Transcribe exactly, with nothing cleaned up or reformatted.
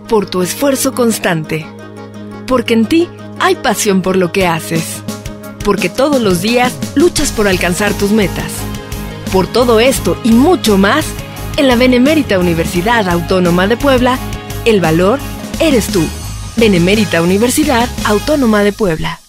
por tu esfuerzo constante, porque en ti hay pasión por lo que haces, porque todos los días luchas por alcanzar tus metas. Por todo esto y mucho más, en la Benemérita Universidad Autónoma de Puebla, el valor eres tú. Benemérita Universidad Autónoma de Puebla.